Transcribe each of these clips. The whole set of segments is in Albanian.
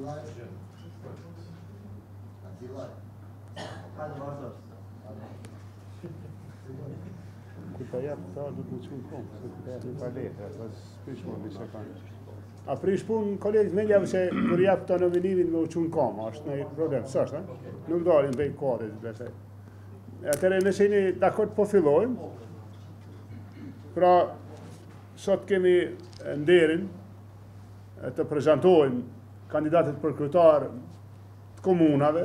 A prish punë kolegët me njëve se kur jap të nominimin me u qunë kama, është në problem, sështë, nuk dalim bëj kodit, besej. Atëre nëse jeni dakord po fillojmë, pra sot kemi nderin të prezantojmë kandidatët për kryetar të komunave,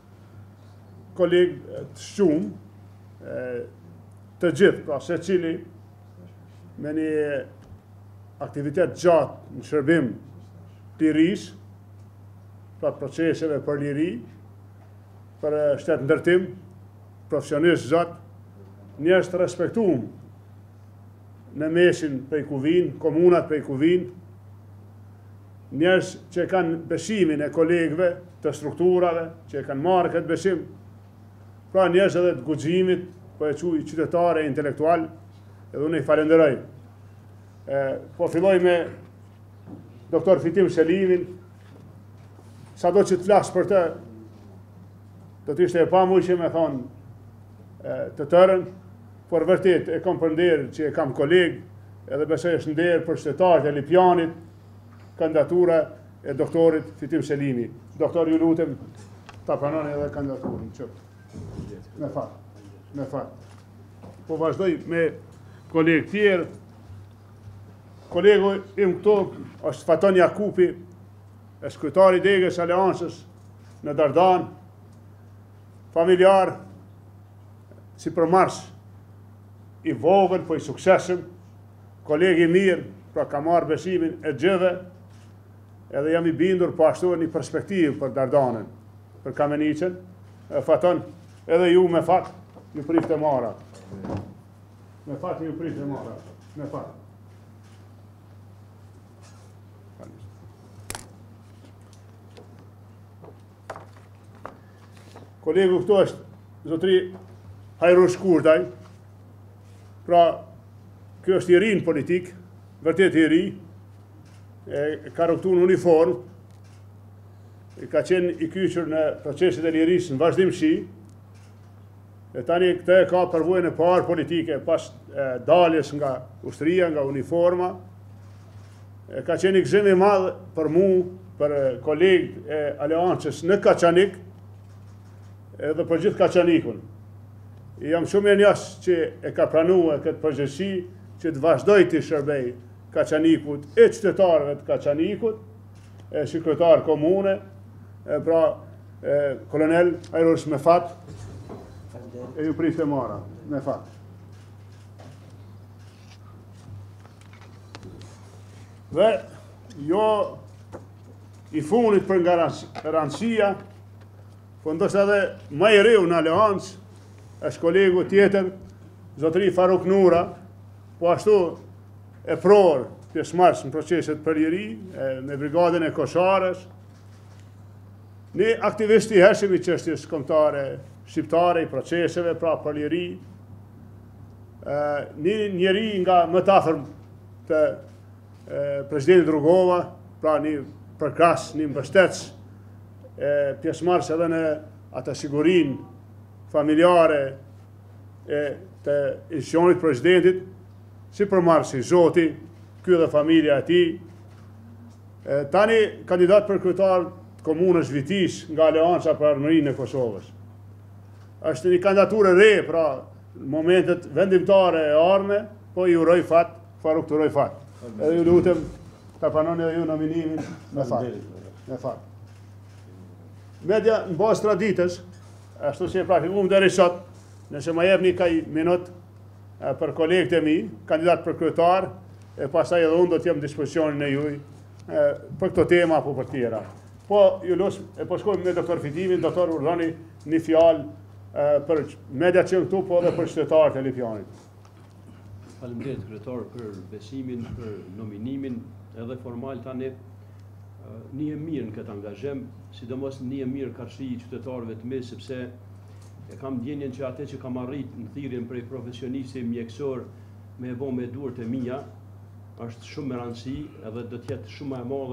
kolegë të shumë, të gjithë, pra se cili me një aktivitet gjatë në shërbim lirisë, pra proceseve për liri, për shtetë ndërtim, profesionistë gjatë, njerëz të respektuar në mesin prej kuvin, komunat prej kuvin, njerëz që kanë besimin e kolegëve, të strukturave, që kanë marrë këtë besim, pra njerëz edhe të guximit, po e quaj qytetare intelektual, edhe unë i falenderoj. Po filloj me doktor Fitim Selimin, sado që të flasë për të, do të ishte e pamujshme me thonë të tërën, por vërtet e kam për nder që e kam kolegë, edhe besoj është nder për qytetarët e Lipjanit, kandidatura e doktorit Fitim Selimi. Doktor, ju lutem ta pranoni edhe kandidaturën. Me fat. Po vazhdoj me kolegë tjerë. Kolegu im këto është Faton Jakupi, është kryetari i Degës Aleancës në Dardan, familjar, si përmars i vogël, po i suksesshëm, kolegi mirë, pra ka marrë besimin e gjithë, edhe jam i bindur po ashtu një perspektivë për Dardanën, për Kamenicën, Faton, edhe ju me fat, ju prift e mara. Me fat, ju prift e mara. Me fat. Kolegu këto është zotri Hajrush Kurtaj, pra kjo është i ri në politik, vërtet i ri, ka rukëtu në uniform, ka qenë i kyqër në proceset e lirisë në vazhdimësi, e tani këtë ka përvojën e parë politike pas daljes nga ushtria, nga uniforma, ka qenë i gëzim i madh për mu, për kolegët e Aleancës në Kaçanik, edhe për gjithë Kaçanikun. Jam shumë e njësë që e ka pranua këtë përgjithësi, që të vazhdoj të shërbej Kaçanikut e qytetarëve të Kaçanikut, si kryetar komune, pra kolonel Hajrush me fat, e ju prift e mara, me fat. Dhe jo i funit për garancia, po ndoshta edhe më i riu në Aleancë, është kolegu tjetër, zotri Faruk Nura, po ashtu e pror pjesëmarrës në proceset për liri, me brigadën e Kosharës, një aktivist i hershëm i çështjes kombëtare shqiptare, i proceseve pra për liri, një njeri nga më të afërm të presidentit Rugova, pra një përkas, një mbështetës, pjesëmarrës edhe në atë sigurinë familjare të institucionit presidentit, si përmarrës i Zoti, ky dhe familja e tij. Tani kandidat për kryetar të komunës Vitis nga Aleanca për Armërinë e Kosovës. Është një kandidaturë re, pra në momentet vendimtare e ardhme, po i uroj fat, Faruk të uroj fat. Edhe ju lutem ta pranoni edhe ju nominimin me fat. Media në bazë traditës, ashtu si e praktikuam deri sot, nëse më jep një kaj minut për kolegët e mi, kandidat për kryetar, e pastaj edhe unë do të jem në dispozicionin e juaj për këto tema apo për tjera. Po ju lutem, po shkojmë me doktor Fitimin, doktor urdhoni një fjalë për media që këtu, po edhe për qytetarët e Lipjanit. Faleminderit kryetar për besimin, për nominimin, edhe formal tani një e mirë në këtë angazhem, sidomos një e mirë karshi i qytetarëve të mi, sepse e kam ndjenjen që atë që kam arrit në thirrjen prej profesionisti mjekësor me e bo me duart e mia, është shumë me rëndësi edhe do të jetë shumë e madhe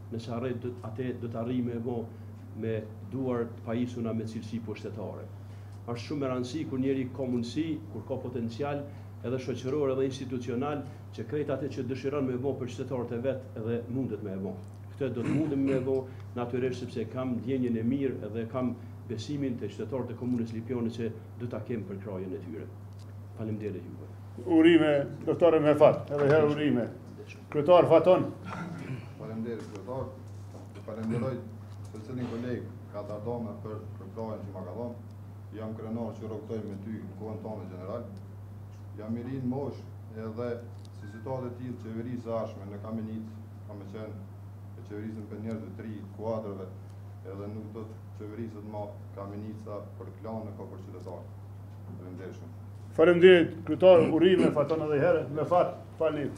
nëse arret atë do të arrijmë e bo me duar të pajisuna me cilësi pushtetare. Është shumë e rëndësi kur njeri ka mundësi, kur ka potencial edhe shoqëror edhe institucional që krejt atë që dëshiron me bo për qytetarët e vet edhe mundet me e bo. Këtë do të mundem me e bo natyrisht sepse kam ndjenjen e mirë edhe kam besimin të qytetarët e komunës Lipjani që do ta kem për krajën e tyre. Faleminderit juve. Urime, doktore Mefat, edhe herë urime. Kryetar Faton. Faleminderit kryetar. Falenderoj secilin koleg ka dardhome për krajën që ma ka dhënë. Jam krenar që rroktoj me ty në kohën tonë general. Jam i ri në mosh edhe si situatë të tillë qeverisë ashme në Kamenic, kam qenë e qeverisën për njerëzve të ri, kuadrëve, edhe nuk do të qeverisët ma Kamenica për klanë ka për qytetarë. Faleminderit shumë. Faleminderit, kryetar, urime, Faton edhe herë, Mefat, falni.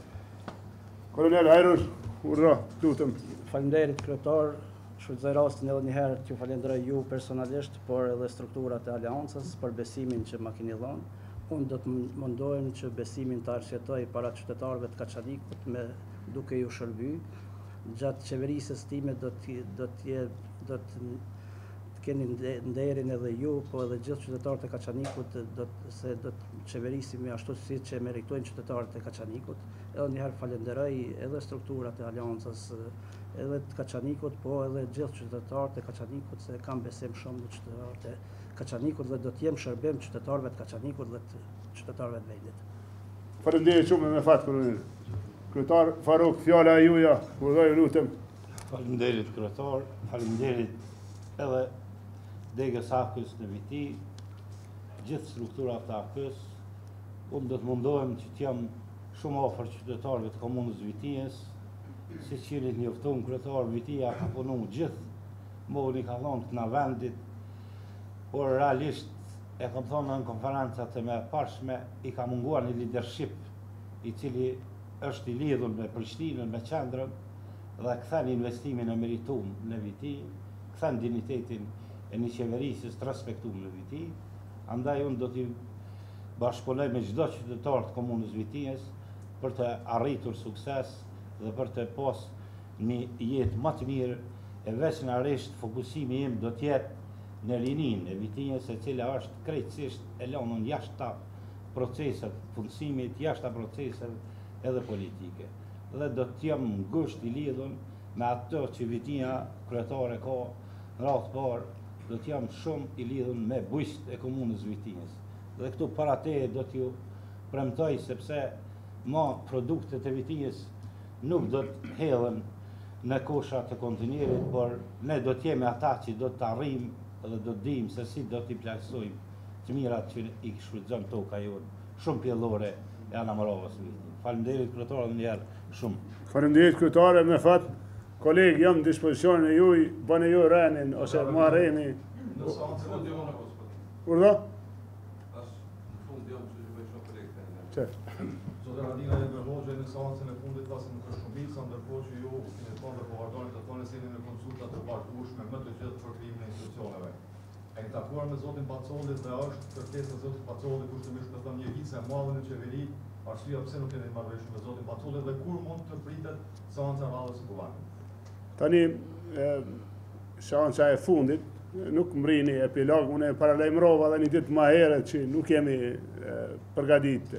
Kolonel Hajrush, urdhra, lutem. Faleminderit kryetar, shfrytëzoj rastin edhe një herë t'ju falenderoj ju personalisht, por edhe strukturat e aleancës për besimin që ma keni dhënë. Unë do të mundohem që besimin të arsjetoj para qytetarëve të Kaçanikut me duke ju shërby. Gjatë qeverisës time do të keni nderin edhe ju, po edhe gjithë qytetarët e Kaçanikut se do të qeverisimi ashtu si që meritojnë qytetarët e Kaçanikut. Edhe njëherë falenderoj edhe strukturat e aleancës, edhe të Kaçanikut, po edhe gjithë qytetarët e Kaçanikut se kam besim shumë në qytetarët e Kaçanikut dhe do të jem shërbim qytetarëve të Kaçanikut dhe të qytetarëve të vendit. Faleminderit shumë me fat kolonel. Kryetar Faruk, fjala e juaja, urdhoj lutem. Faleminderit kryetar, faleminderit edhe degës AKS në Viti, gjithë strukturat të AKS. Unë do të mundohem që t'jam shumë afër qytetarëve të komunës Vitijës, si që jeni të njoftuar kryetar, Vitija ka punu gjithë mohën i ka dhënë këna vendit, por realisht e kam thonë në konferencat e me pashme i ka munguar një leadership i cili është i lidhur me Prishtinën, me qendrën dhe kthen investimin e meritum në Viti, kthen dignitetin e një qeverisës të respektuar në Viti. Andaj unë do t'i bashkëpunoj me çdo qytetar të komunës Vitijës për të arritur sukses dhe për të pas një jetë më të mirë, e veçanërisht fokusimi im do t'jetë në rinin e Vitijës, e cila është krejtësisht e lënën jashtë proceset punësimit, jashtë proceset edhe politike. Dhe do t'jem ngusht i lidhun me ato që Vitija kryetare ka në radhë parë, do t'jem shumë i lidhun me bujqt e komunës Vitijës. Dhe këtu para te do t'ju premtoj sepse ma produktet e Vitijës nuk do t'hedhen në kosha të kontinerit, por ne do t'jemi ata që do t'arrim dhe do t'dim se si do t'i plajsojmë të mirat që i shfrytëzon toka jonë, shumë pjellore e Anamorovës Vitin. Faleminderit kryetar edhe një herë shumë. Faleminderit kryetare me fat. Kolegë, jam në dispozicionin e juaj, bëni ju renin ose marreni. Në seancën e dyma në kosë. Urdhë? Në fund jam që bëj shumë kolegë. Çe. Zotë Radina e Hoxha në seancën e fundit pasi në Këshumbica, ndërkohë që ju keni thonë dhe po vazhdoni të thonë se jeni në konsulta të vazhdueshme me të gjithë përkrimin e institucioneve. E në takuar me zotin Pacollit dhe është kërkesa e zotit Pacollit kushtimisht të thënë një hice e madhe në qeveri, arsyeja pse nuk keni marrëveshje me zotin Pacollit dhe kur mund të pritet seanca radhës së kuvendit. Tani seanca e fundit nuk mbrini epilog, unë e paralajmërova edhe një ditë më herët që nuk jemi përgatit.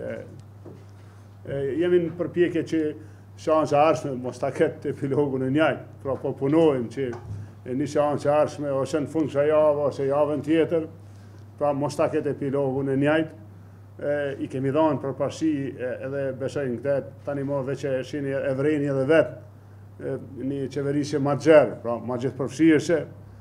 Jemi në përpjekje që seanca arshme mos ta ketë epilogun e njëjtë, pra po punojmë që një seancë arshme ose në fund kësaj javë ose javën tjetër, pra mos ta ketë epilogun e njëjtë. I kemi dhënë përparësi edhe besoj në këtë tani më veç e shihni e vreni edhe vetë një qeverisje ma gjerë, pra ma gjithë përfshirëse,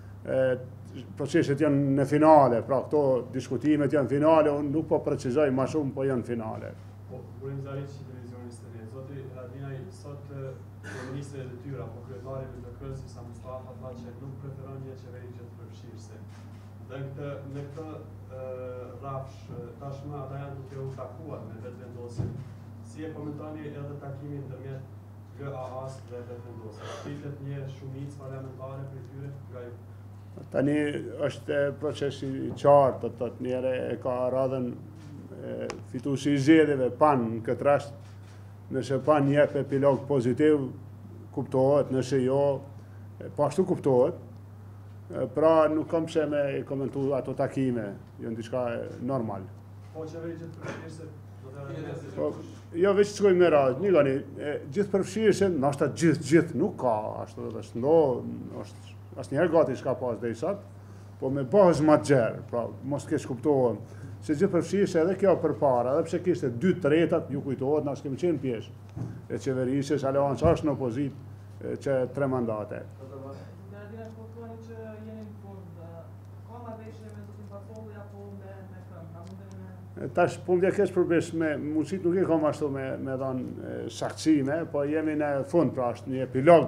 proceset janë në finale, pra këto diskutimet janë finale, unë nuk po precizoj ma shumë, po janë finale. Po, Burim Zaric, televizionist të ne. Zoti Radinaj, sot ministri e detyra, po kryetari i LDK-s Isa Mustafa tha që nuk preferon një qeveri që të përfshirëse. Dhe në këtë rafsh, tashmë ata janë duke u takuar me vetëvendosin. Si e komentoni edhe takimin ndërmjet GAA-s dhe vetëvendosin? Pritet një shumicë parlamentare për tyre nga ju? Tani është procesi i qartë, të njëre e ka radhen fituesi i zgjedhjeve PAN në këtë rast, nëse PAN jep epilog pozitiv, kuptohet, nëse jo, po ashtu kuptohet. Pra nuk kam pse me komentu ato takime, jo në diçka normal. Po qeveri gjithë përfshirëse, do të Po, jo veç të shkojmë me radhë, një gani, gjithë përfshirëse, nështë gjithë nuk ka, ashtu dhe është është asnjëherë gati s'ka pas deri sot, po me bazë më të gjerë, pra mos keq kuptohem, se gjithë përfshirëse edhe kjo përpara, edhe pse kishte 2/3, ju kujtohet, na s'kemi qenë pjesë e qeverisjes, Aleanca është në opozitë që 3 mandate. Tash po më kesh përveç me mundësit nuk e kam ashtu me dhanë saktësime, po jemi në fund, pra është një epilog.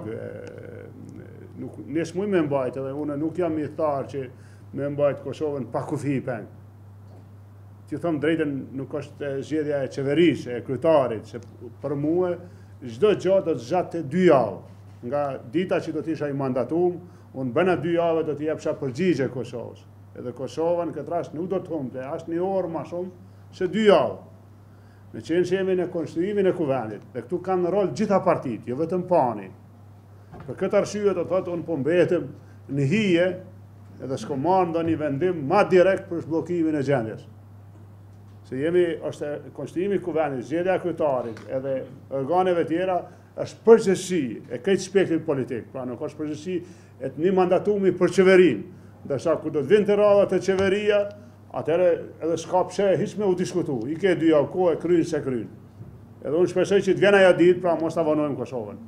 Ne s'muj me mbajt, edhe unë nuk jam i tharë që me mbajt Kosovën pa kufi i peng. Që thëmë drejten nuk është zgjedhja e qeverisë, e kryetarit, se për mua çdo gjë do të zgjatë 2 javë. Nga dita që do të isha i mandatum, unë bëna 2 javë do të jepsha përgjigje Kosovës. Edhe Kosova në këtë rast nuk do të humbte as një orë më shumë se 2 javë. Me qenë që jemi në konstituimin e kuvendit, dhe këtu kanë rol gjitha partitë, jo vetëm pani. Për këtë arsye do thotë unë po mbetem në hije, edhe s'ko marrë ndonjë vendim ma direkt për zhbllokimin e gjendjes. Se është konstituimi i kuvendit, zgjedhja e kryetarit, edhe organeve tjera është përgjegjësi e këtë spektrit politik, pra nuk është përgjegjësi e një mandatumi për qeverinë. Ndërsa kur do të vinë të radhat e qeveria, atëherë edhe s'ka pse hiç me u diskutu. I ke 2 javë kohë e kryen se kryen. Edhe unë shpresoj që të vjen ajo ditë, pra mos ta vonojmë Kosovën.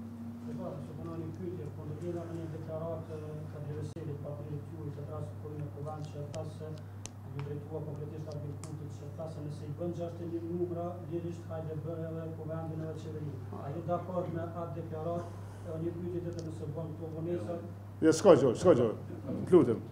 Bën 61 numra, lirisht hajde bërë edhe kuvendin edhe qeveri. A ju dakord me atë deklarat, e një pyetje tjetër nëse bën këto vonesa? Jo, s'ka gjë, lutem.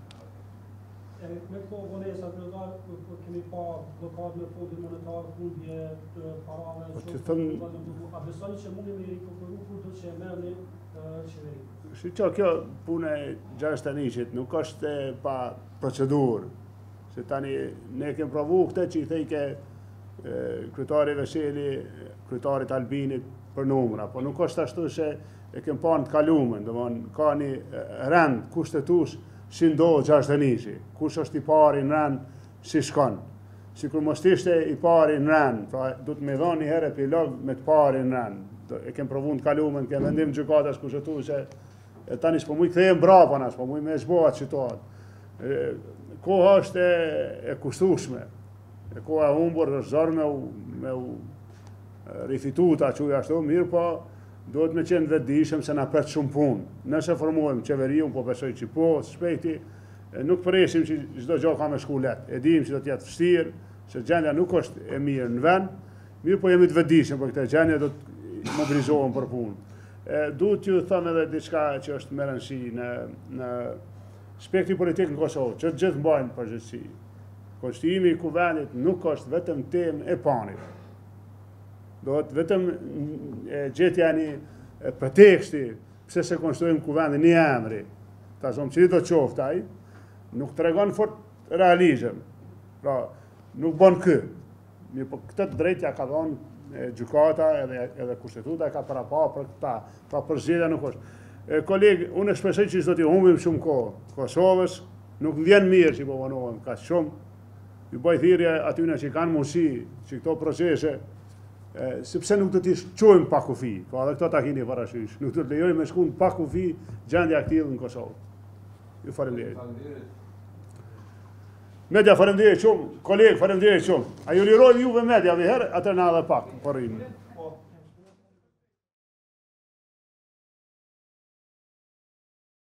Me këto vonesa kryesar, kemi pa blokadë me fondin monetar, humbje të parave, a besoni që mundi me rikuperu kur do që merrni qeveri? Kjo punë e Gjashtanicit nuk është pa procedurë. Se tani ne kemë provu këtë që i thejke kryetari Veseli, kryetarit Albinit për numra, po nuk është ashtu se e kemë pa në të kalumen, ka një rend kushtetues si ndohë Gjashtanici, kush është i pari në rend si shkon. Si kur mos ishte i pari në rend, pra du të me dhonë një herë epilog me të pari në rend. E kemë provu në të kalumen, kemë vendim gjykatas kushtetuese, tani s'po muj këthejmë brapa na, s'po muj me zbohat situatë. Koha është e kushtueshme, e koha e humbur është zorë me u rifituta që ashtu, mirë po duhet me qenë vetëdijshëm se na pret shumë punë. Nëse formohem qeveri, unë po besoj që po, shpejti, nuk presim që çdo gjë ka me shku lehtë. E dim që do të jetë vështirë, se gjendja nuk është e mirë në vend, mirë po jemi të vetëdijshëm për këtë gjendje, do të mobilizohem për punë. Duhet t'ju them edhe diçka që është më e rëndësishme në spektri politik në Kosovë, që gjithë mbajnë përgjegjësi. Konstituimi i kuvendit nuk është vetëm temë e panit. Do të vetëm gjetja një preteksti pse se konstituojmë kuvendin një emri. Ta zonë që do qoftë ai, nuk tregon fort realizëm. Pra, nuk bën kë. Mirë, po këtë drejtja ka dhënë gjykata edhe kushtetuta ka parapa për këta. Pra për zgjedhja nuk është. Kolegë, unë shpresoj që do t'i humbim shumë kohë. Kosovës nuk vjen mirë që po vonohem kaq shumë. Ju bëj thirrje atyre që kanë mundësi që këto procese, sepse nuk do t'i çojmë pa kufi. Po edhe këto ta keni parasysh. Nuk do të lejojmë me shkuën pa kufi gjendja e tillë në Kosovë. Ju faleminderit. Media faleminderit shumë, kolegë faleminderit shumë. A ju liroj juve media herë, atë na edhe pak, po rrim.